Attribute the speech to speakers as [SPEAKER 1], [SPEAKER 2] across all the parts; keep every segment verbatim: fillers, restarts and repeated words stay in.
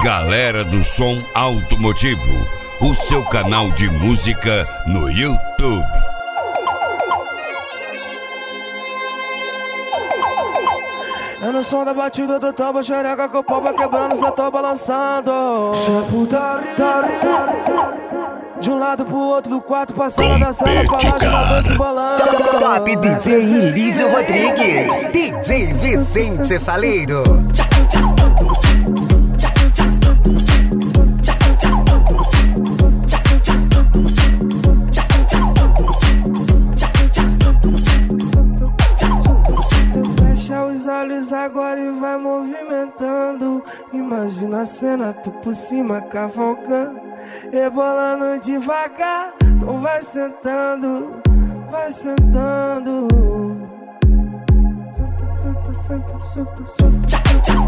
[SPEAKER 1] Galera do Som Automotivo, o seu canal de música no YouTube.
[SPEAKER 2] É no som da batida do tambo, xereca com o pau vai quebrando, só tô balançando. De um lado pro outro do quarto, passando da sala pra lá, de uma vez embolando.
[SPEAKER 3] Top D J Lídio Rodrigues, D J Vicente Faleiro.
[SPEAKER 2] Fecha os olhos agora e vai movimentando. Imagina a cena, tu por cima cavalcando, rebolando devagar. Tu vai sentando, vai sentando. Senta, senta, senta, senta, senta.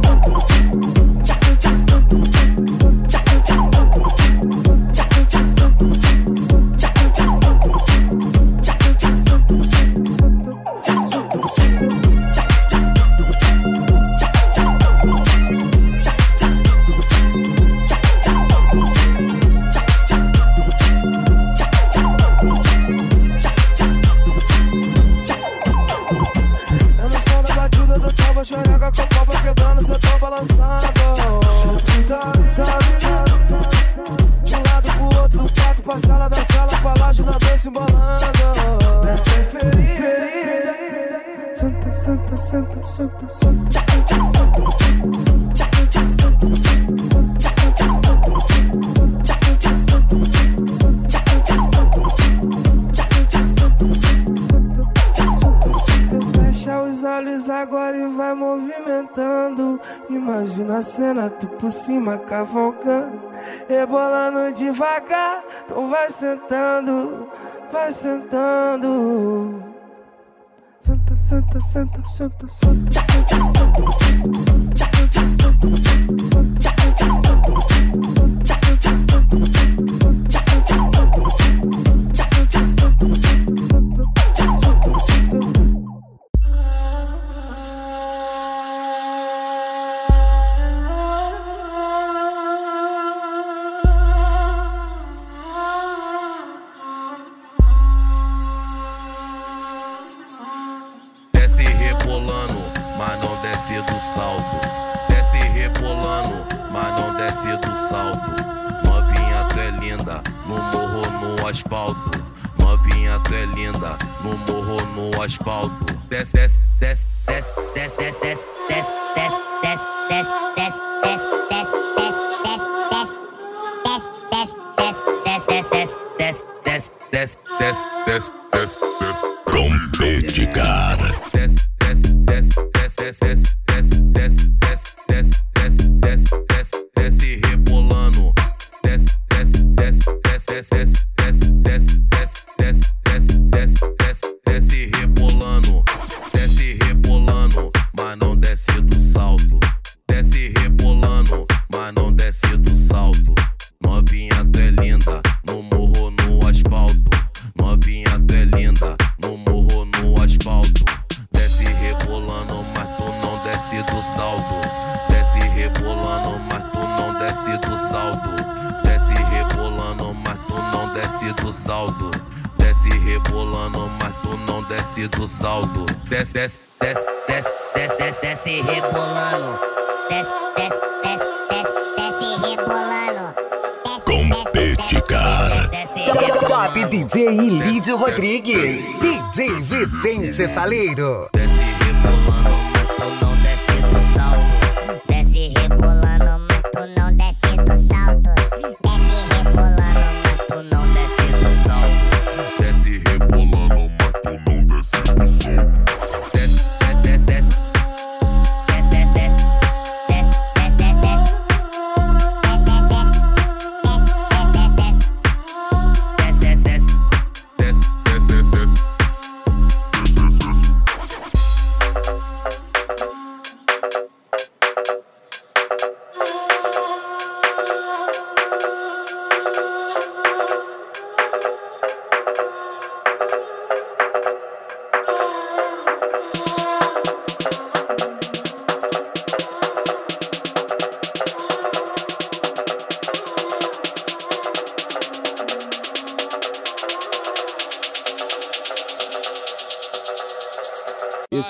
[SPEAKER 2] Xereca com o pau vai quebrando, cê tô balançando. De um lado pro outro do quarto, pra sala da sala, pra lá, de uma vez se embolando. Senta, senta, senta, senta, senta, fecha os olhos agora e vai movimentando. Imagina a cena, tu por cima cavalcando, rebolando devagar. Tu vai sentando, vai sentando. Senta, senta, senta, senta, senta,
[SPEAKER 4] mas não desce do salto. Desce rebolando, mas não desce do salto. Novinha, tu é linda, no morro, no asfalto. Novinha, tu é linda, no morro, no asfalto. Desce, desce, desce, desce, desce, desce, desce, desce, desce, desce, desce, desce, desce, desce, desce, desce, desce, desce, desce, desce.
[SPEAKER 1] Compete, cara.
[SPEAKER 4] Desce rebolando, mas tu não desce do salto. Desce, desce, desce, desce, desce, desce, desce rebolando. Desce, desce, desce, desce, desce rebolando.
[SPEAKER 1] Compete, cara.
[SPEAKER 3] Top D J Lídio Rodrigues, D J Vicente Faleiro.
[SPEAKER 4] Desce rebolando, mas tu não desce do salto. Desce rebolando, mas tu não desce do salto. Desce rebolando, mas tu não desce do salto. Desce rebolando, mas tu não desce do salto. Desce, desce, desce, desce, desce, desce, desce, desce, desce, desce, desce, desce, desce, desce, desce, desce,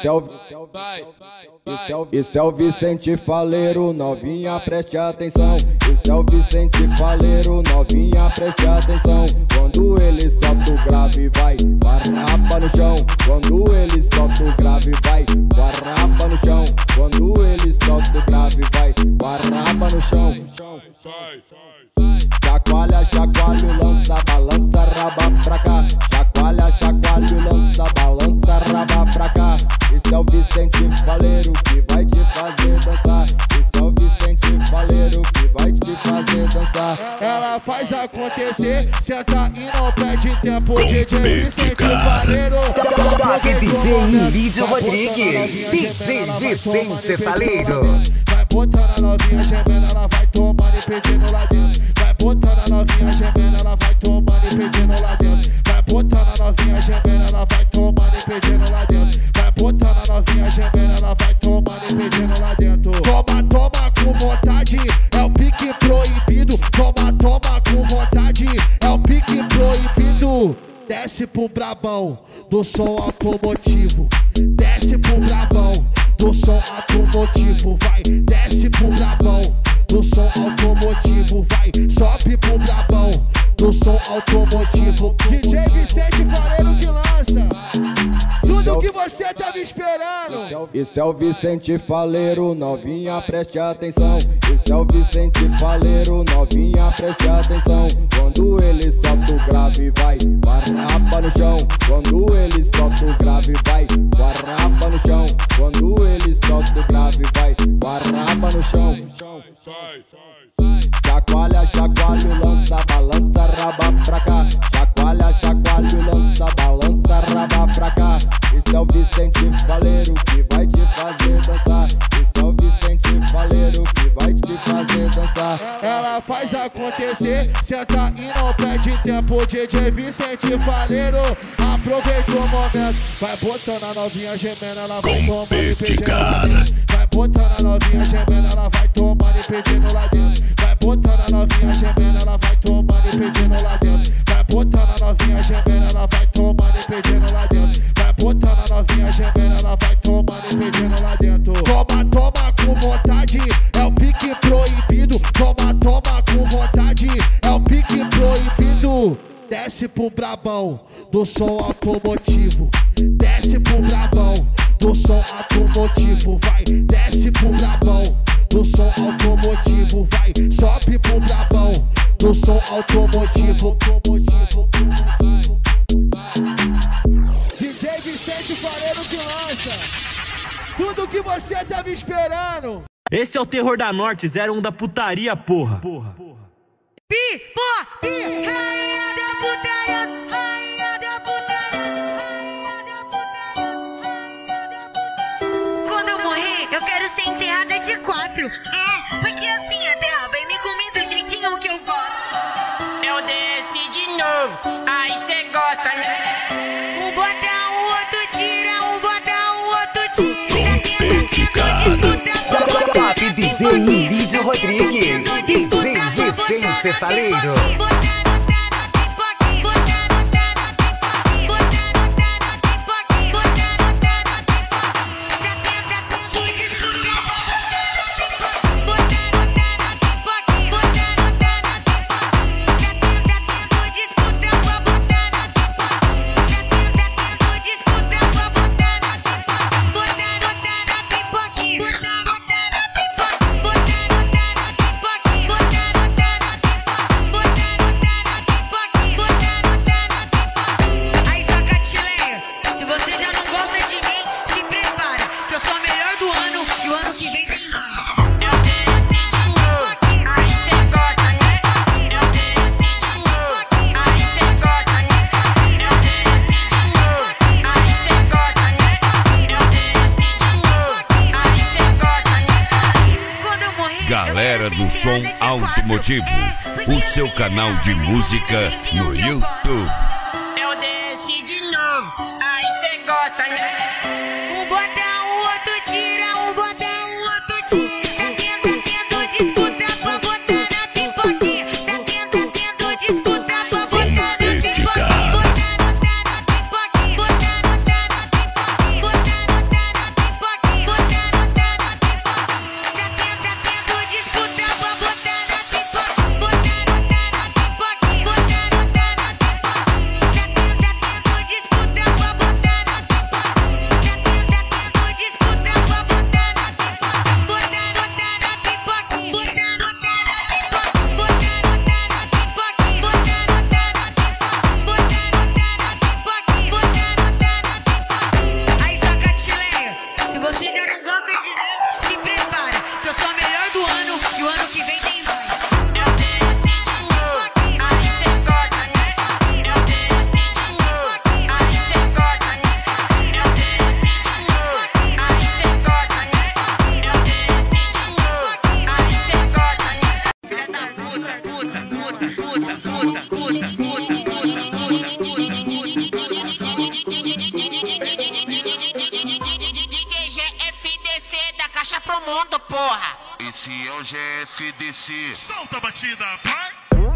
[SPEAKER 5] Esse é o, esse é o, esse é o Vicente Faleiro, novinha preste atenção. Esse é o Vicente Faleiro, novinha preste atenção. Quando ele solta o grave vai, guarrapa no chão. Quando ele solta o grave vai, guarrapa no chão. Quando ele solta o grave vai, guarrapa no chão. Chacoalha, chacoalha, lança, balança, raba pra cá. Chacoalha, chacoalha, lança, balança, raba pra cá. Esse é o Vicente Faleiro que vai te fazer dançar. Esse é o Vicente Faleiro que vai te fazer dançar.
[SPEAKER 6] Ela faz acontecer, senta e não perde tempo. D J Vicente Faleiro.
[SPEAKER 3] Top D J Lídio Rodrigues, D J Vicente Faleiro.
[SPEAKER 6] Vai botando a novinha gemendo, ela vai tomando e pedindo lá dentro. Vai botando a novinha gemendo, ela vai tomando e pedindo lá dentro. Vai botando a novinha gemendo, ela vai tomando e pedindo lá dentro. Vai botando a novinha gemendo, ela vai tomando e pedindo lá dentro. Toma, toma com vontade, é o pique proibido. Toma, toma com vontade, é o pique proibido. Desce pro brabão do som automotivo. Desce pro brabão do som automotivo. Vai, desce pro brabão do som automotivo. Vai, sobe pro brabão do som automotivo. D J Vicente Faleiro que lança tudo que você tava esperando.
[SPEAKER 5] Esse é o Vicente Faleiro, novinha preste atenção. Esse é o Vicente Faleiro, novinha preste atenção. Quando ele solta o grave vai, guarrapa no chão. Quando ele solta o grave vai, guarrapa no chão. Quando ele solta o grave vai, guarrapa no chão. Chacoalha, chacoalha, lança, balança, raba pra cá. Chacoalha, chacoalha, lança, balança, raba pra cá. Esse é o Vicente Faleiro que vai te fazer dançar. Esse é o Vicente Faleiro que vai te fazer dançar.
[SPEAKER 6] Ela faz acontecer, senta e não perde tempo. D J Vicente Faleiro, aproveitou o momento. Vai botando a novinha gemendo, ela vai tomando e pedindo lá dentro. Vai botando a novinha gemendo, ela vai tomando e pedindo lá dentro. Vai botando a novinha gemendo, ela vai tomando e pedindo lá dentro. Vai botando a novinha gemendo, ela vai tomando e pedindo lá dentro. Vai botando a novinha gemendo, ela vai tomando e pedindo lá dentro. Toma, toma com vontade, é o pique proibido. Toma, toma com vontade, é o pique proibido. Desce pro brabão do som automotivo. Desce pro brabão do som automotivo. Vai, desce pro brabão do som automotivo. Vai, sobe pro brabão do som automotivo. Automotivo. D J Vicente Faleiro que lança tudo que você tava esperando.
[SPEAKER 7] Esse é o terror da Norte, zero um da putaria, porra. Porra.
[SPEAKER 8] Pi, pô, pi, rainha da putaria, rainha da putaria, rainha da putaria, rainha da putaria. Quando eu morrer, eu quero ser enterrada de quatro. É, porque assim a terra vem me comer do jeitinho que eu gosto.
[SPEAKER 9] Eu desci de novo, aí cê gosta, né?
[SPEAKER 8] Um bota, o outro tira, um bota, o outro tira. Tenta, tenta,
[SPEAKER 3] Top D J Lídio Rodrigues, D J Vicente Faleiro.
[SPEAKER 1] Galera do Som Automotivo, o seu canal de música no YouTube.
[SPEAKER 9] Eu desci de novo, aí cê gosta, né?
[SPEAKER 8] Um bota, o outro tira, um bota, o outro tira. Tá tendo, tendo disputa pra botar na pipoquinha. Tá tendo, tendo disputa pra botar na pipoquinha. Botar, botar na pipoquinha. Botar, botar na pipoquinha. Botar, botar na
[SPEAKER 9] pro mundo, porra.
[SPEAKER 10] Esse é o G F D C.
[SPEAKER 11] Solta a batida, vai!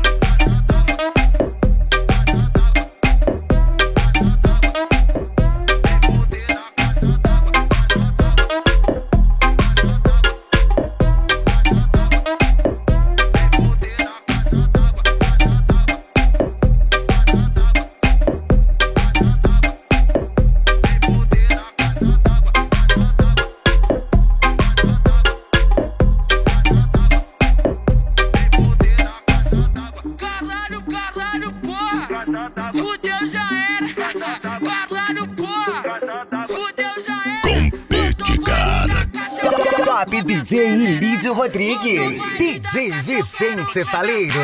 [SPEAKER 12] Fudeu já era, caralho, porra. Fudeu já era.
[SPEAKER 1] Compete, cara.
[SPEAKER 3] Top D J Lídio Rodrigues, D J Vicente Faleiro.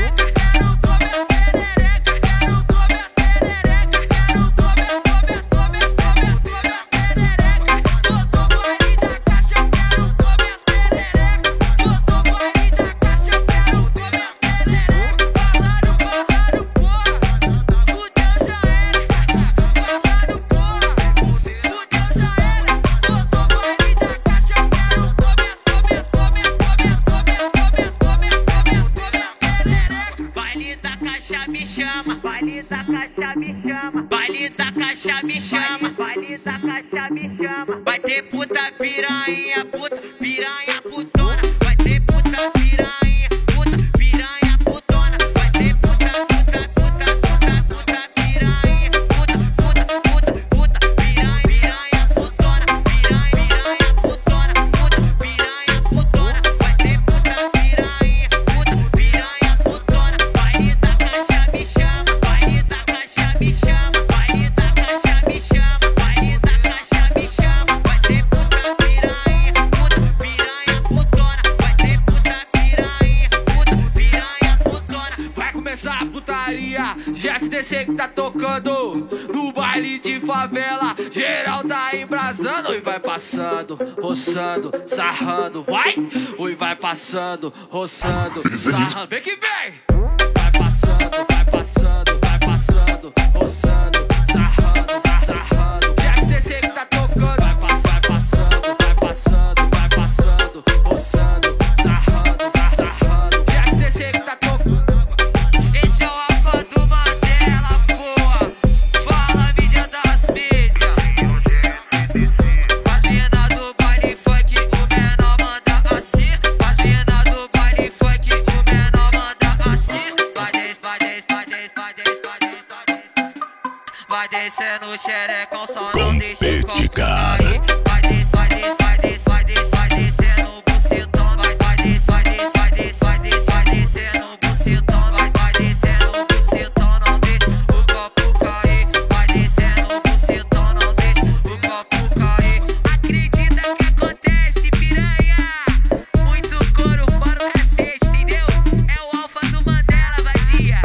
[SPEAKER 12] Baile da caixa me chama, baile da caixa me chama, baile da caixa me chama. Vai ter puta piranha, puta piranha putona. Vai ter puta piranha, puta piranha putona. Vai ter puta, puta, puta, puta, puta piranha, puta, puta, puta, puta piranha, piranha putona, piranha, piranha putona, puta piranha putona. Vai ter puta piranha, puta piranha putona. Baile da caixa me chama. Baile da caixa me chama, baile da caixa me chama, baile da caixa me chama. Vai ter puta piranha, puta piranha putona. Vai ter puta piranha, puta piranha putona. Vai começar a putaria, G F D C que tá tocando no baile de favela. Geral tá embrasando e vai passando, roçando, sarrando, vai. Oi, vai passando, roçando, sarrando. Vem que vem. Vai passando, vai passando, vai passando, roçando, sarrando, sarrando. G F D C que tá tocando. Vai passar, passando, vai passando, vai passando, roçando, sarrando, sarrando. G F D C que tá tocando. Esse é o alfa do Mandela, porra. Fala, mídia das mídias. As mina do baile funk, o menor manda assim. As mina do baile funk, o menor manda assim. Vai des, vai des, vai des, vai des, vai des, vai des. Vai descendo o xerecão, só não deixa o copo cair. Vai des, vai des, vai des, vai des, vai descendo o bucetão. Vai, vai des, vai des, vai des, vai des, vai descendo o bucetão. Vai, vai descendo o bucetão, não deixa o copo cair. Vai descendo o bucetão, não deixa o copo cair. Acredita que acontece, piranha? Muito couro fora o cacete, entendeu? É o alfa do Mandela, vadia.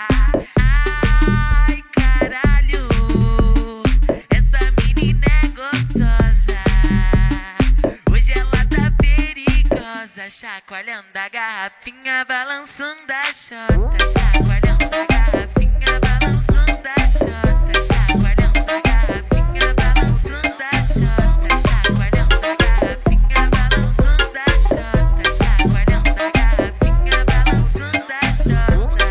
[SPEAKER 12] Ai, caralho, essa menina é gostosa. Hoje ela tá perigosa, chacoalhando a garrafinha, balançando a chota. Chacoalhando a garrafinha, balançando a chota. Chacoalhando a garrafinha, balançando a chota. Chacoalhando a garrafinha, balançando a chota. Chacoalhando a garrafinha, balançando a chota.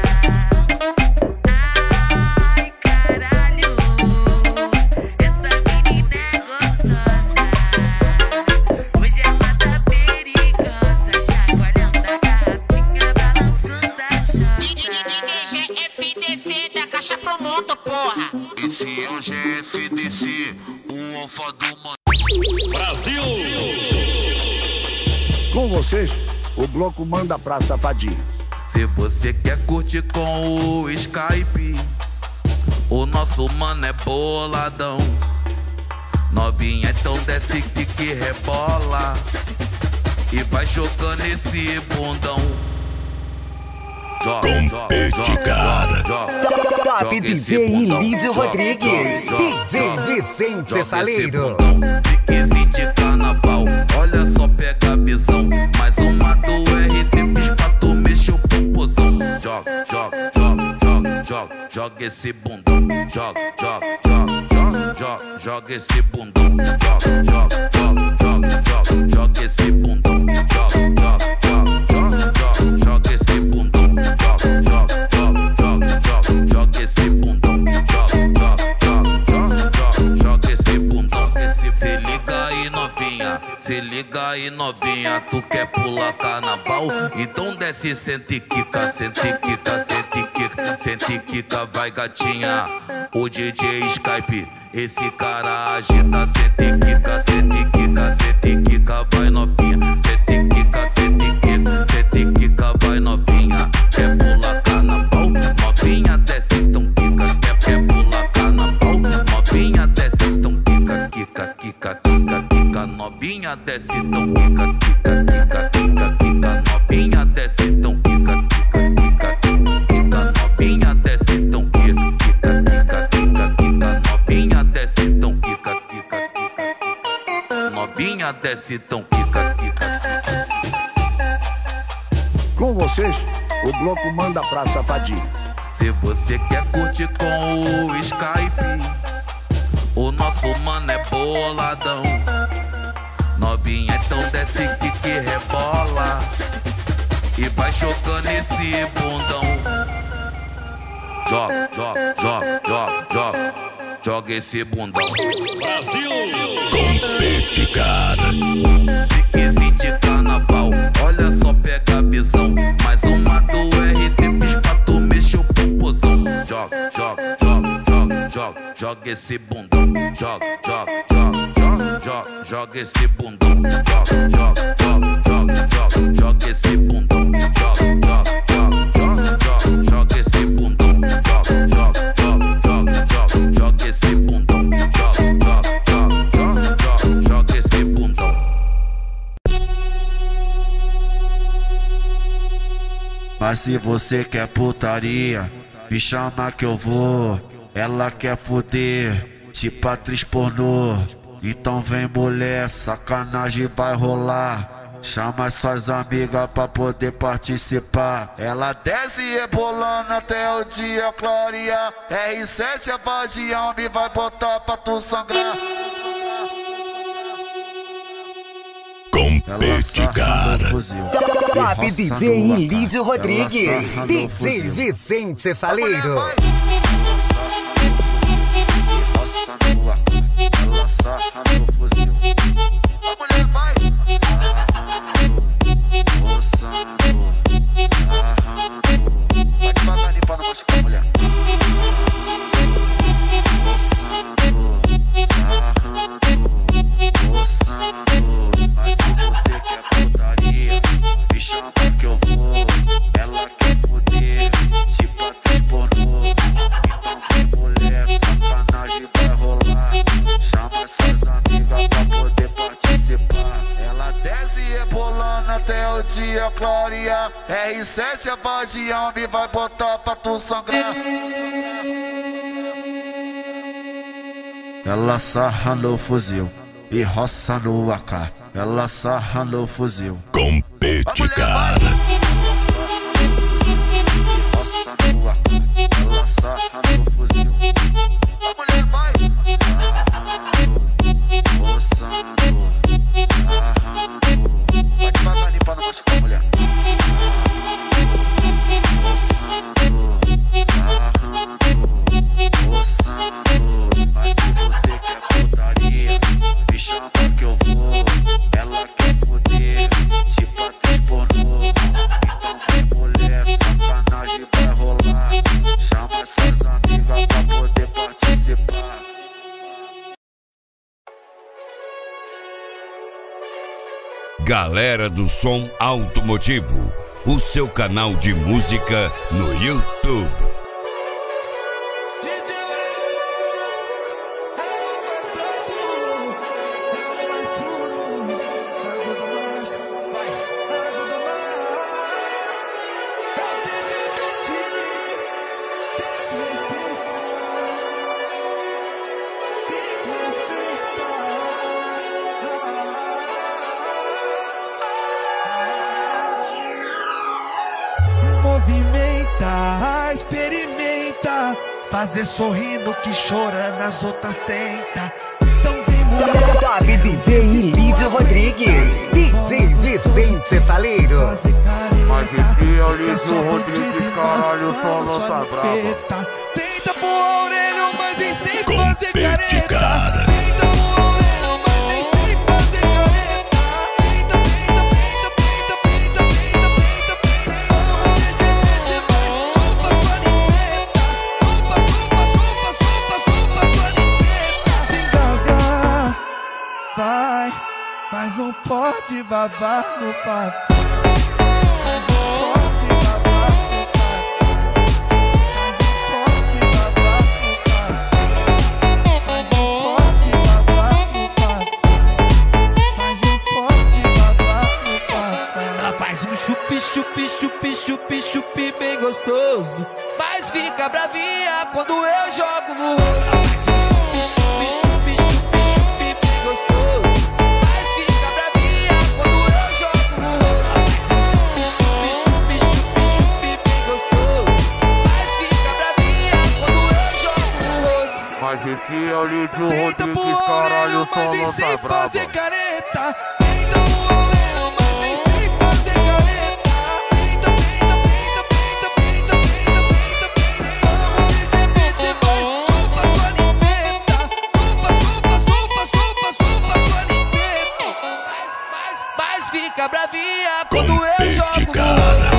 [SPEAKER 12] Ai, caralho, essa menina é gostosa. Hoje ela tá perigosa, chacoalhando a garrafinha, balançando a chota.
[SPEAKER 9] G F D C da caixa pro mundo, porra.
[SPEAKER 10] Esse é o G F D C, o alfa do Mandela.
[SPEAKER 11] Brasil!
[SPEAKER 13] Com vocês, o bloco manda pra safadinhas.
[SPEAKER 14] Se você quer curtir com o Skype, o nosso mano é boladão. Novinha, então desce que que rebola e vai jogando esse bundão. Joga,
[SPEAKER 1] Compete, cara.
[SPEAKER 3] Top D J Lídio Rodrigues, D J Vicente Faleiro.
[SPEAKER 14] Piquezinho de carnaval, olha só, pega a visão. Mais uma do R T P pra tu mexer o popozão. Joga, joga, joga, joga, joga, joga esse bundão. Joga, joga, joga, joga, joga, joga esse bundão. Joga, joga, joga, joga, joga, joga esse bundão. Se liga aí novinha, tu quer pular carnaval? Então desce, sente quica, sente quica, sente quica, sente quica, vai gatinha. O D J Skype, esse cara agita, sente quica, sente quica, sente quica, vai novinha. Sente quica, sente quica, sente quica, vai novinha. Quer pular carnaval? Novinha desce então quica, quer, quer pular carnaval? Novinha desce então quica, quica, quica, quica, quica, novinha desce então quica, quica, quica, quica, quica, novinha desce então quica, quica, quica, quica, novinha desce então quica, quica, quica, quica, novinha desce então quica, quica, quica, novinha desce então quica, quica.
[SPEAKER 13] Com vocês, o bloco manda pra safadinhas.
[SPEAKER 14] Se você quer curtir com o Skype, o nosso mano é boladão. Novinha, então desce que que rebola e vai jogando esse bundão. Joga, joga, joga, joga, joga, joga esse bundão.
[SPEAKER 11] Brasil!
[SPEAKER 14] Compete, cara. Piquezinho de carnaval, olha só, pega a visão. Mais uma do R T P pra tu mexer o popozão. Joga, joga, joga, joga, joga, joga esse bundão. Joga, joga, joga, joga, joga, joga esse bundão. Joga, joga, joga, joga, joga, joga esse bundão. Joga, joga, joga, joga, joga esse bundão. Joga, joga, joga, joga, joga esse bundão. Joga, joga, joga, joga, joga esse bundão.
[SPEAKER 6] Mas se você quer putaria, me chama que eu vou. Ela quer foder, tipo atriz pornô. Então vem mulher, sacanagem vai rolar. Chama suas amigas pra poder participar. Ela desce rebolando até o dia clarear. R sete é vadião, me vai botar pra tu sangrar.
[SPEAKER 3] Compete, cara. Top D J Lídio Rodrigues, D J Vicente Faleiro.
[SPEAKER 6] Ela sarra no fuzil. A mulher vai roçando, sarrando. Vai devagarinho pra não machucar a mulher. Roçando, sarrando, roçando. Mas se você quer putaria, me chama que eu vou. Ela quer poder, tipo atriz pornô. Então vem mulher, sacanagem vai rolar. Chama suas amigas pra poder participar. Ela desce rebolando até o dia clarear. R sete é vadião, me vai botar pra tu sangrar. Ela sarra no fuzil e roça no A K. Ela sarra no fuzil.
[SPEAKER 3] Compete, cara.
[SPEAKER 6] Roça no A K. Ela sarra no fuzil. A mulher vai sarrando, roçando, sarrando. Vai devagarinho pra não machucar a mulher. Roçando, sarrando, roçando. Mas se você quer putaria, me chama que eu vou. Ela quer poder, tipo atriz pornô. Então vem mulher, sacanagem vai rolar. Chama suas amigas pra poder participar.
[SPEAKER 1] Galera do Som Automotivo, o seu canal de música no YouTube.
[SPEAKER 2] Movimenta, experimenta, fazer sorrindo que chora nas outras tenta. Então vem mulher.
[SPEAKER 3] Top D J Lídio Rodrigues, D J Vicente Faleiro.
[SPEAKER 6] Mas esse é o Lídio Rodrigues, caralho, só lança brava.
[SPEAKER 2] Tenta pôr a orelha, mas vem sem fazer
[SPEAKER 3] Compete,
[SPEAKER 2] careta.
[SPEAKER 3] cara.
[SPEAKER 2] Tenta pôr a orelha, mas vem sem fazer careta.
[SPEAKER 6] pode babar no papo.
[SPEAKER 2] Chupi, chupi, chupi, chupi, bem gostoso. Mas fica bravinha quando eu jogo no rosto. Chupi, chupi, chupi, chupi, bem gostoso. Mas fica bravinha quando eu jogo no rosto. Chupi, chupi, chupi, chupi, bem gostoso. Mas fica bravinha quando eu jogo no rosto.
[SPEAKER 14] Mas esse é o Lídio Rodrigues, caralho, eu tô lança braba.
[SPEAKER 2] Fica bravinha quando eu jogo
[SPEAKER 1] cara.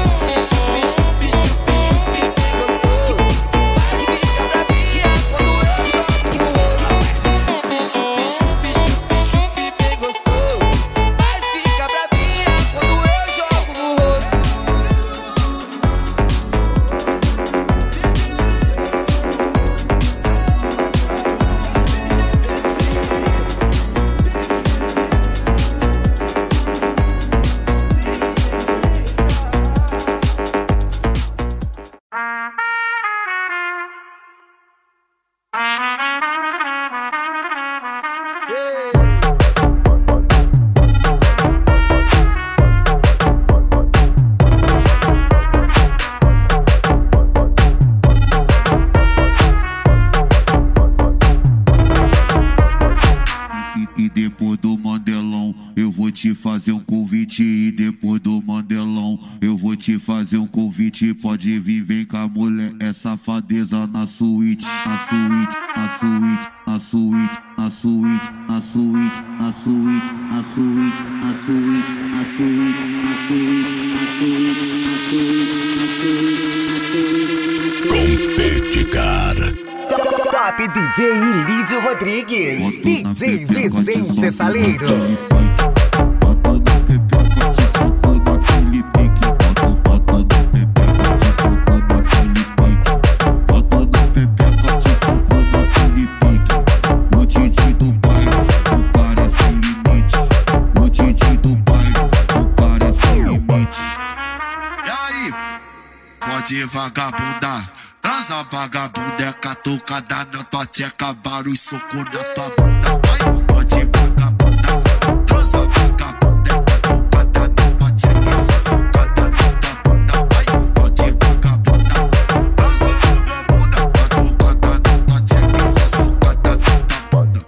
[SPEAKER 14] Fazer um convite e depois do Mandelão eu vou te fazer um convite. Pode vir, vem cá, mulher, é safadeza na suíte, na suíte, na suíte, na suíte, na suíte, na suíte, na suíte, na suíte, na suíte, na suíte, na suíte, na suíte, na suíte, na suíte,
[SPEAKER 3] cara. Top D J Lídio Rodrigues, D J Vicente Faleiro.
[SPEAKER 10] Pode vagabunda, transa vagabunda, é catucada na tua tcheca, vários socos na tua bunda. Vai, pode vagabunda, transa vagabunda, é catucada na tua tcheca, essa socada na tua bunda. Vai, pode vagabunda, transa vagabunda, catucada na tua tcheca, essa socada na tua bunda.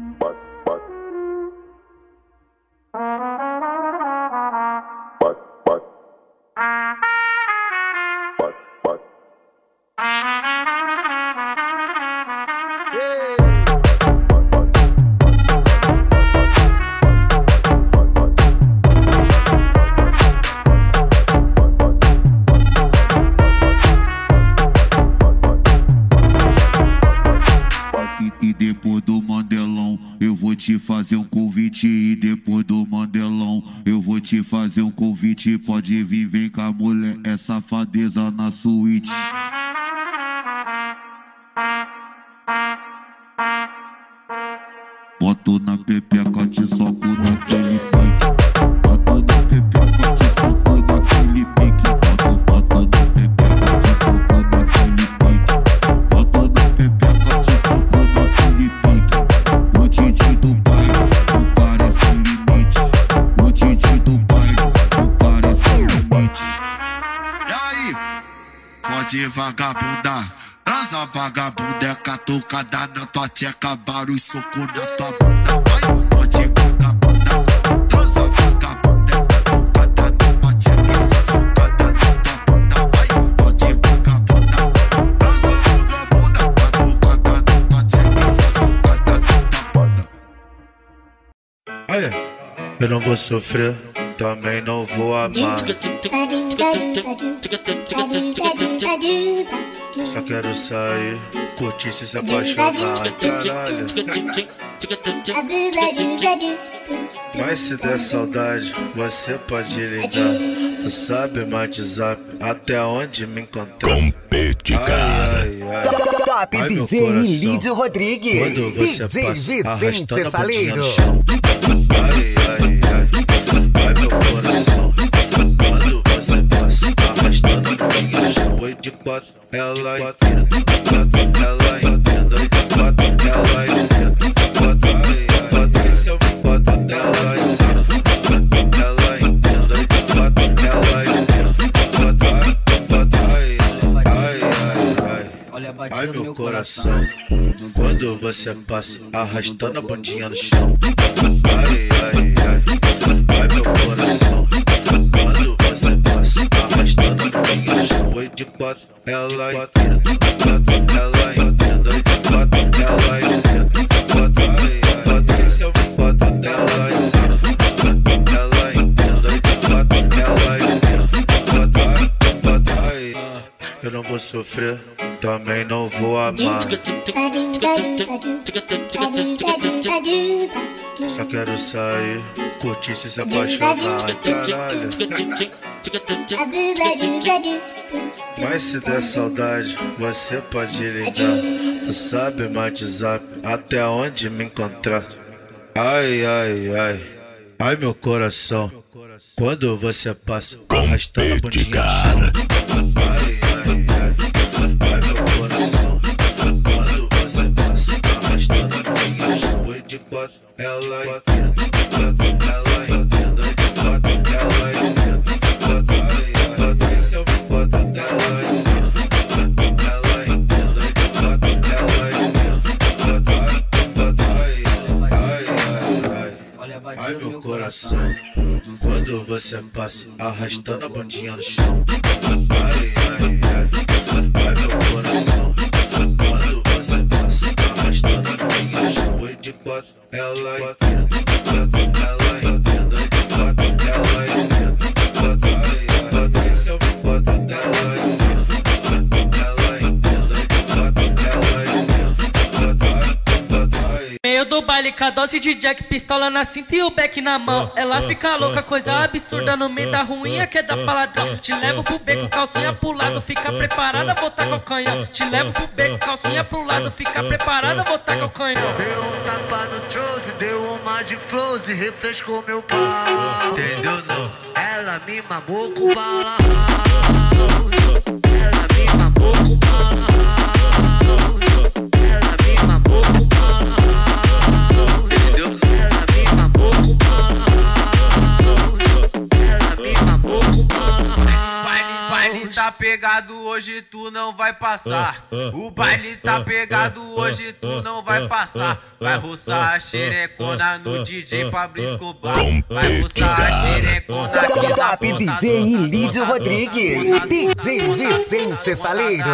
[SPEAKER 14] Fazer um convite e depois do Mandelão eu vou te fazer um convite. Pode vir, vem cá, mulher, é safadeza na suíte. Boto na pepeca, te soco naquele pique. Boto na pepeca, te soco naquele pique. Boto, boto na pepeca, te soco naquele pique. Boto na pepeca, te soco naquele pique. O Titi do bairro, o cara é sem limite. O Titi do bairro, o cara é sem limite.
[SPEAKER 10] E aí, pode vagabunda, transa vagabunda, é catucada na tua tcheca, vários socos na tua bunda. Vai, pode vagabunda, transa vagabunda, é catucada na tua tcheca, essa socada na tua bunda. Vai, pode vagabunda, transa vagabunda, catucada na tua tcheca, essa socada na tua bunda.
[SPEAKER 6] Olha, eu não vou sofrer, também não vou amar. Só quero sair, curtir, se apaixonar, caralho.
[SPEAKER 15] Mas se der saudade, você pode ligar. Tu sabe meu WhatsApp, até onde me encontrar.
[SPEAKER 1] Compete, cara.
[SPEAKER 15] Ai, ai, ai.
[SPEAKER 3] Top
[SPEAKER 15] Ai,
[SPEAKER 3] D
[SPEAKER 15] meu
[SPEAKER 3] J
[SPEAKER 15] coração.
[SPEAKER 3] Lídio Rodrigues.
[SPEAKER 15] Quando você
[SPEAKER 3] D J
[SPEAKER 15] passa
[SPEAKER 3] Vicente
[SPEAKER 15] arrastando a bundinha
[SPEAKER 3] Faleiro.
[SPEAKER 15] no chão. Ai, ai, ai. Ai, meu coração. Quando você passa arrastando a bundinha no chão. Oi de quatro, ela entenda. Ela entenda. Oi de quatro, ela entenda. Quatro, ai, ai. Esse é o quatro, ela ensina. Ela entenda. Oi de quatro, ela entenda. Quatro, ai, ai, ai, ai. Ai, meu coração. Quando você passa arrastando a bundinha no chão. Ai, ai, ai. Ai, meu coração. Quando você passa arrastando a bundinha no chão. Oi de quatro, ela entenda. Ela entenda. Oi de quatro, ela entenda. Quatro, ai, ai. Esse é o quatro, ela ensina. Ela entenda. Oi de quatro, ela entenda. Quatro, ai, quatro, ai. Eu não vou sofrer, também não vou amar. Só quero sair, curtir e se apaixonar, caralho. Mas se der saudade, você pode ligar. Tu sabe meu WhatsApp, até onde me encontrar. Ai, ai, ai. Ai, meu coração. Quando você passa arrastando a bundinha no chão. Ai, ai, ai. Ai, meu coração. Quando você passa arrastando a bundinha no chão. Oi de quatro, ela entenda. Ela entenda. Oi de quatro, ela entenda. Quatro, ai, ai. Esse é o quatro, ela ensina. Ela entenda. Oi de quatro, ela entenda. Quatro, ai, ai, ai, ai. Ai, meu coração. Quando você passa arrastando a bundinha no chão. Ai, ai, ai. Ai, meu coração. Quando você passa arrastando a bundinha no chão. Oi de quatro, ela entenda. Ela entenda. Oi de quatro, ela entenda. Quatro, ai, ai. Esse é o quatro, ela ensina. Ela entenda. Oi de quatro, ela entenda. Quatro, ai.
[SPEAKER 16] Meio do baile, com a dose de Jack, pistola na cinta e o beck na mão. Ela fica louca, coisa absurda no meio da ruinha que é da paladrão. Te levo pro beco, calcinha pro lado, fica preparada, botar com o canhão. Te levo pro beco, calcinha pro lado, fica preparada, botar com o canhão.
[SPEAKER 17] Deu um tapa no Chose, deu uma de flows e refrescou meu pau.
[SPEAKER 15] Entendeu não?
[SPEAKER 17] Ela me mamou com bala. Ela me mamou com bala. Ela me mamou com bala.
[SPEAKER 15] Entendeu?
[SPEAKER 17] Ela me mamou com bala. Ela me mamou com bala.
[SPEAKER 12] Baile, baile tá pegado hoje, tu não vai passar. O baile tá pegado hoje, tu não vai passar. Vai roçar a xerecona no D J Pablo Escobar. Vai roçar a xerecona aqui na
[SPEAKER 3] Top D J Lídio Rodrigues. D J Vicente Faleiro.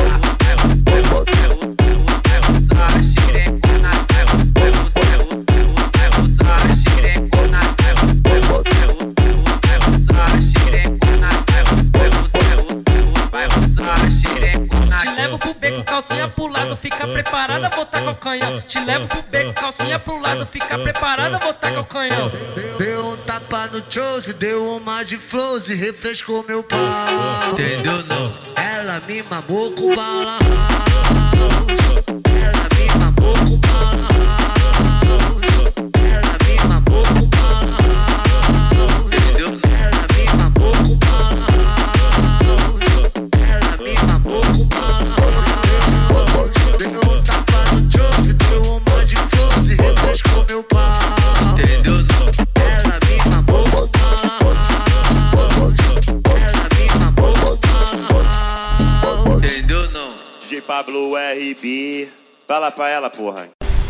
[SPEAKER 16] Te levo pro beco, calcinha pro lado, fica preparada, botar com o canhão. Te levo pro beco, calcinha pro lado, fica preparada, botar com o canhão.
[SPEAKER 17] Deu um tapa no Chose, deu uma de flows e refrescou meu pau.
[SPEAKER 15] Entendeu não?
[SPEAKER 17] Ela me mamou com bala. Ela me mamou com bala. Ela me mamou com bala.
[SPEAKER 15] Entendeu?
[SPEAKER 17] Ela me mamou com bala. Ela me mamou com bala. Deu um tapa no Chose, deu uma de flows e refrescou meu pau.
[SPEAKER 15] Entendeu não?
[SPEAKER 17] Ela me mamou com bala. Ela me mamou com bala.
[SPEAKER 15] Entendeu não?
[SPEAKER 18] D J Pablo R B. Fala pra ela, porra.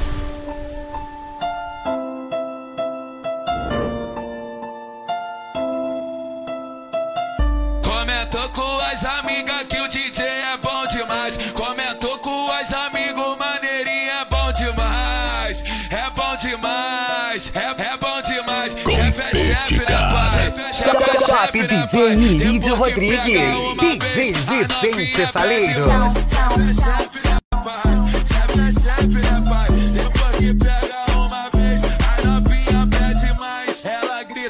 [SPEAKER 19] Comentou com as amigas que o D J é bom demais. Comentou com as amigos, maneirinho é bom demais. É bom demais, é, é bom demais. Chefe é chefe, né, pai? Chefe é
[SPEAKER 3] Top
[SPEAKER 19] chefe,
[SPEAKER 3] D
[SPEAKER 19] né,
[SPEAKER 3] J
[SPEAKER 19] pai?
[SPEAKER 3] Lídio Rodrigues. D J Vicente Faleiro.
[SPEAKER 19] Chefe é chefe, né, pai? Depois que pega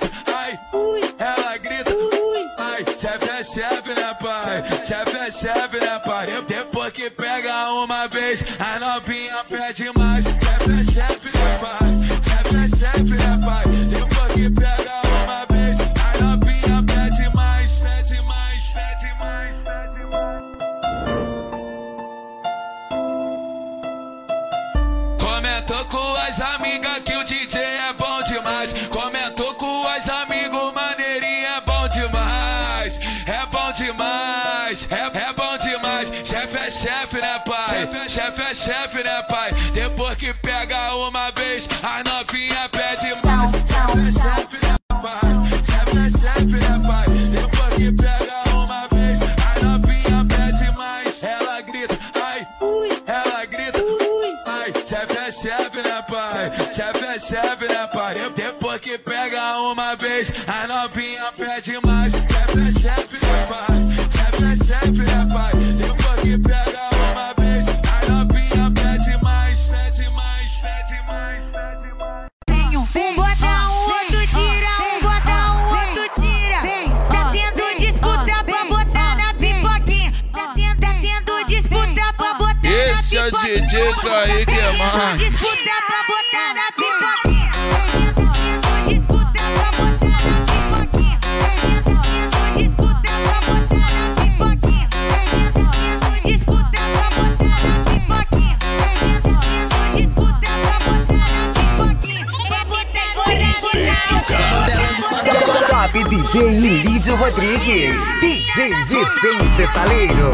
[SPEAKER 19] grita, ai, ela grita, ai, chefe é chefe, né, pai? Chefe é chefe, né, pai? Depois que pega uma vez, a novinha pede mais. Chefe é chefe, né, pai? Chefe é chefe, né, pai? Depois que pega uma vez, a novinha pede mais, pede mais, pede mais, pede mais. Comentou com as amigas que o D J é bom demais. Comentou com as amigos, maneirinho é bom demais. É bom demais, é, é bom demais. Chefe é chefe, né, pai? Chefe é chefe, né, pai? Depois que pega uma vez, a novinha pede mais. Chefe é chefe, né, pai? Chefe é chefe, né, pai? Depois que pega uma vez, a novinha pede mais. Ela grita, ai, ela grita, ai, chefe é chefe, né, pai? Chefe é chefe, né, pai? Depois que pega uma vez, a novinha pede mais. Chefe é chefe, né, pai? Chefe é chefe, né, pai? Depois que pega uma vez, a novinha pede mais, pede mais, pede mais, pede mais.
[SPEAKER 8] Um bota, um outro tira, um bota, um outro tira. Tá tendo disputa pra botar na pipoquinha. Tá tendo, tá tendo disputa pra botar na pipoquinha.
[SPEAKER 14] Esse é o D J Kaique, mano.
[SPEAKER 8] Disputa pra botar na pipoquinha. Disputa pra botar na pipoquinha. Disputa pra botar na pipoquinha. Disputa pra botar na pipoquinha. Disputa pra botar na pipoquinha. Pra botar
[SPEAKER 3] Top D J Lídio Rodrigues, D J Vicente Faleiro.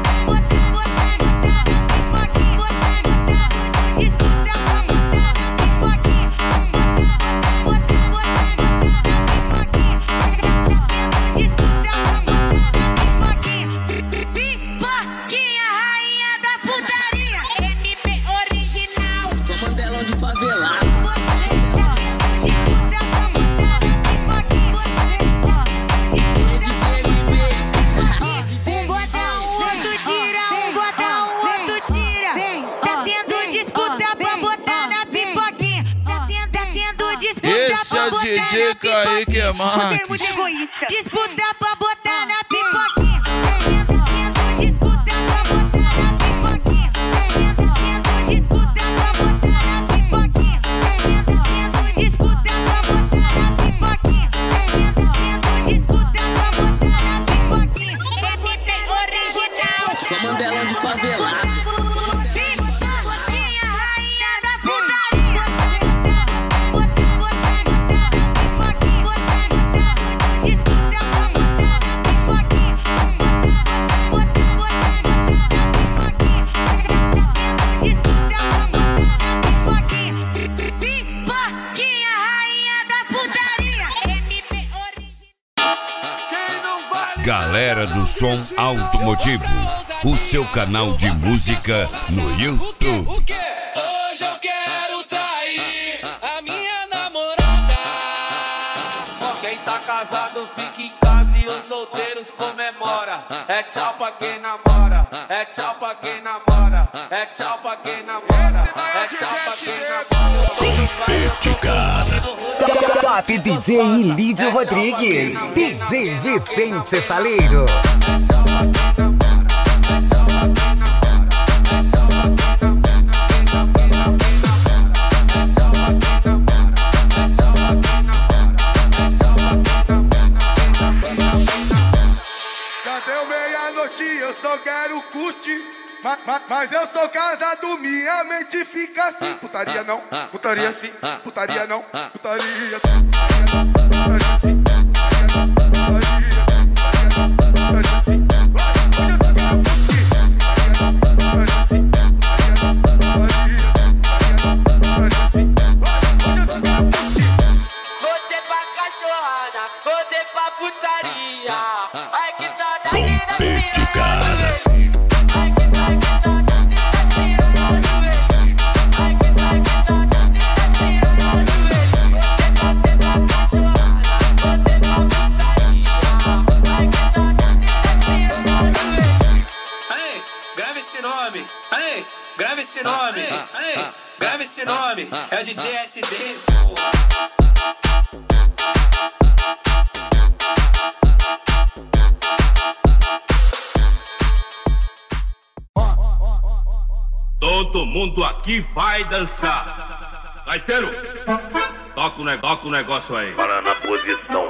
[SPEAKER 8] Pipoquinha, rainha da putaria. M P original.
[SPEAKER 16] Sou Mandelão de favelado.
[SPEAKER 8] Um bota, um outro tira, um bota, um outro tira. Tá tendo disputa pra botar na pipoquinha. Tá tendo, tá tendo disputa
[SPEAKER 14] Esse
[SPEAKER 8] pra
[SPEAKER 14] é o
[SPEAKER 8] botar
[SPEAKER 14] D J
[SPEAKER 8] na
[SPEAKER 14] Kaique,
[SPEAKER 8] pipoquinha.
[SPEAKER 14] mano.
[SPEAKER 8] Disputa pra botar na pipoquinha. Disputa pra botar na pipoquinha. Disputa pra botar na pipoquinha. Disputa pra botar na pipoquinha. Disputa pra botar na pipoquinha. M P original.
[SPEAKER 16] Sou Mandelão de favelado.
[SPEAKER 8] Pipoquinha, rainha da putaria. Disputa pra botar na pipoquinha. Disputa pra botar na pipoquinha. Pipoquinha, rainha da putaria. M P original.
[SPEAKER 1] Galera do Som Automotivo, o seu canal de música no YouTube.
[SPEAKER 19] Hoje eu quero trair a minha namorada.
[SPEAKER 12] Quem tá casado fica em casa e os solteiros comemora. É tchau pra quem namora, é tchau pra quem namora, é tchau pra quem namora, é tchau pra quem namora.
[SPEAKER 3] Top D J Lídio Rodrigues, D J Vicente Faleiro.
[SPEAKER 6] Já deu meia-noite, eu só quero curtir. Ma, ma, mas eu sou casado, minha mente fica assim. Putaria não, putaria sim, putaria não, putaria sim, putaria sim, putaria sim. Hoje eu só quero curtir. Putaria sim, putaria sim. Hoje eu só quero curtir.
[SPEAKER 12] Voltei pra cachorrada, voltei pra putaria. Ai que saudade da piranha. Ai que saudade da piranha. Ai que saudade da piranha. Voltei pra cachorrada, voltei pra putaria. Ai que saudade da piranha.
[SPEAKER 19] Ei, grave esse nome. Ei, grave esse nome. Ei, grave esse nome. É o D J S D.
[SPEAKER 20] Todo mundo aqui vai dançar. Gaiteiro, toca o, toca o negócio aí.
[SPEAKER 14] Para na posição.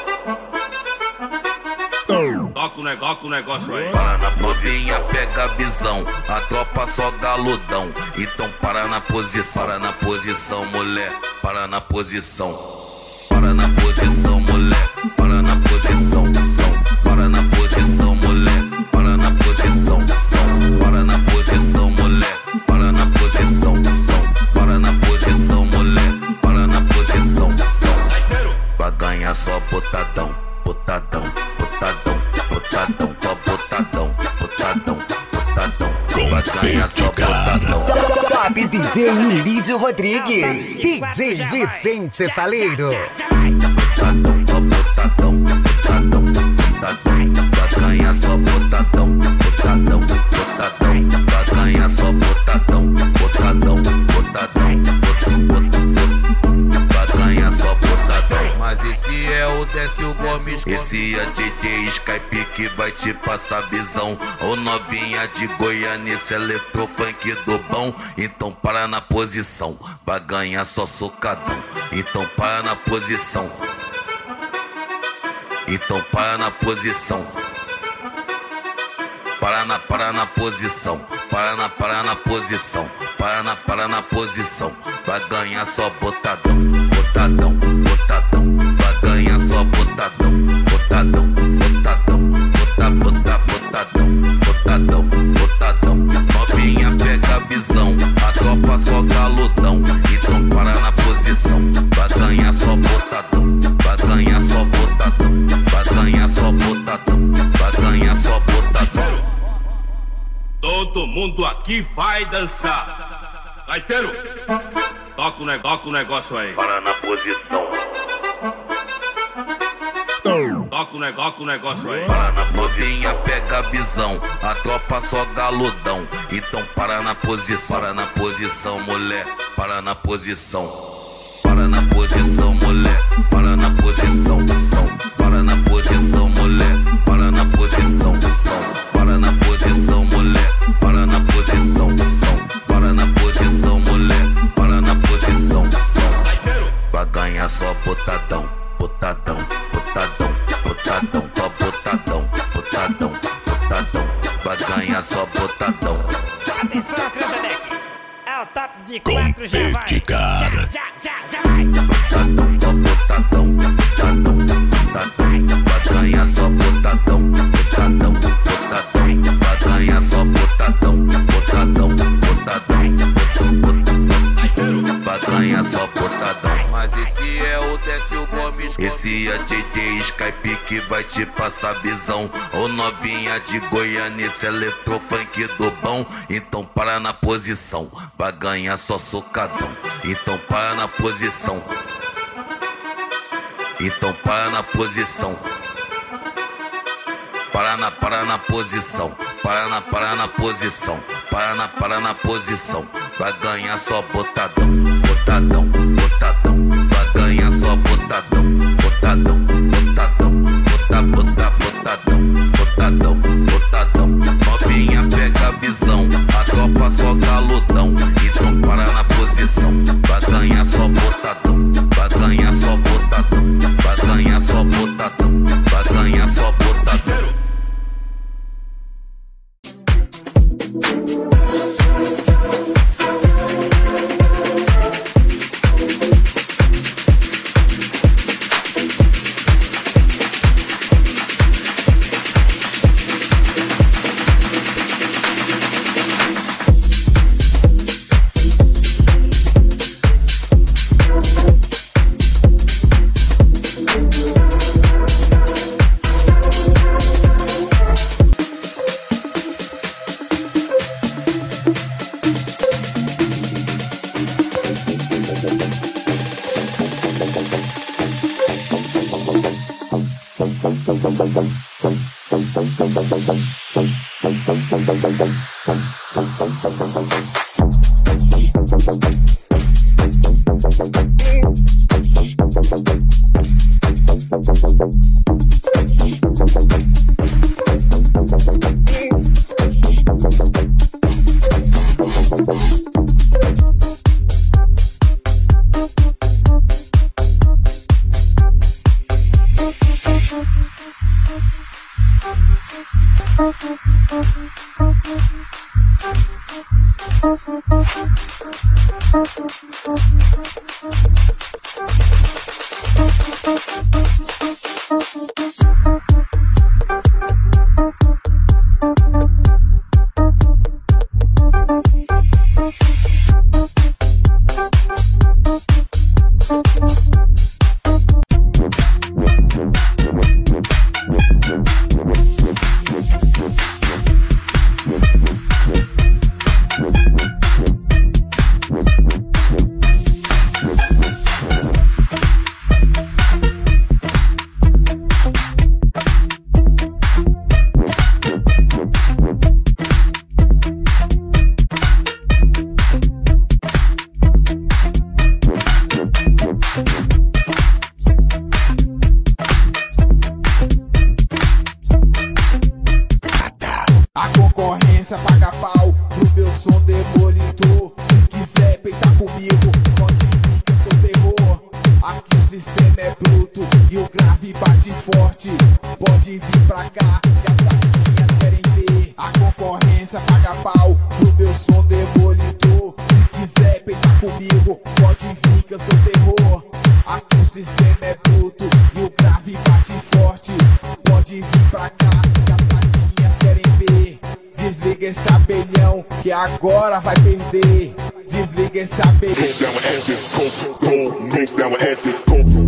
[SPEAKER 20] Toca o, toca o negócio aí.
[SPEAKER 14] Para na novinha, pega a visão. A tropa só galudão. Então para na posição. Para na posição, mulher. Para na posição. Para na posição, mulher. Para na posição. Para na posição, mulher. Para na posição. Para na posição, mulher. Para na posição. Para na posição, mulher. Para na posição. Vai ganhar só botadão. Botadão, botadão, botadão, só botadão, botadão, botadão. Vai ganhar só botadão.
[SPEAKER 3] Top D J Lídio Rodrigues, D J Vicente Faleiro.
[SPEAKER 14] Botadão, só botadão, botadão, botadão. Vai ganhar só botadão, botadão, botadão. Vai ganhar só botadão, botadão, botadão, botadão. Vai ganhar só botadão. Mas esse é o Décio Gomes. Esse é D J Skype que vai te passar visão. Ô novinha de Goiânia, esse eletrofunk do bom. Então para na posição, vai ganhar só socadão. Então para na posição. Então para na posição. Para na, para na posição. Para na, para na posição. Para na, para na posição. Vai ganhar só botadão. Botadão, botadão. Vai ganhar só botadão. Botadão, botadão. Bota, bota, botadão. Botadão, botadão. Novinha pega a visão. A tropa só galudão. Então para na posição. Vai ganhar só botadão. Vai ganhar só botadão. Vai ganhar só botadão. Vai ganhar só botadão.
[SPEAKER 20] Todo mundo aqui vai dançar. Gaiteiro, toca o, toca o negócio aí.
[SPEAKER 14] Para na posição.
[SPEAKER 20] Toca o, toca o negócio aí.
[SPEAKER 14] Para na novinha, pega a visão. A tropa só galudão. Então para na posição. Para na posição, mulher. Para na posição. Para na posição, mulher. Para na posição. Para na posição, mulher. Para na posição. Para na posição, mulher. Para na posição. Para na posição, mulher. Para na posição. Vai ganhar só botadão. Botadão, botadão, botadão, só botadão, botadão, botadão. Vai ganhar só botadão.
[SPEAKER 9] Atenção, Cranzebeck. É o top de quatro, já vai.
[SPEAKER 1] Compete, cara.
[SPEAKER 9] Já, já, já vai.
[SPEAKER 14] Botadão, só botadão, botadão, botadão. Vai ganhar só botadão, botadão, botadão. Vai ganhar só botadão, botadão, botadão, botadão. Vai ganhar só botadão. Mas esse é o Décio Gomes. Esse é D J Skype que vai te passar visão. Ô novinha de Goiânia, esse eletrofunk do bom. Então para na posição. Vai ganhar só socadão. Então para na posição. Então para na posição. Para na, para na posição. Para na, para na posição. Para na, para na posição. Vai ganhar só botadão. Botadão, botadão. Vai ganhar só botadão. Botadão, botadão. Bota, bota, botadão. Botadão, botadão. Novinha pega a visão. A tropa só galudão. Então para na posição. Vai ganhar só botadão. Vai ganhar só botadão. Vai ganhar só botadão. Vai ganhar só botadão.
[SPEAKER 21] Bye. Paga pau pro meu som demolidor. Se quiser peitar comigo, pode vir que eu sou terror. Aqui o sistema é bruto e o grave bate forte. Pode vir pra cá que as gatinhas querem ver. A concorrência paga pau pro meu som demolidor. Se quiser peitar comigo, pode vir que eu sou terror. Aqui o sistema é bruto e o grave bate forte. Pode vir pra cá que as gatinhas querem ver. Desliga esse abelhão que agora vai perder. Desliga esse abelhão.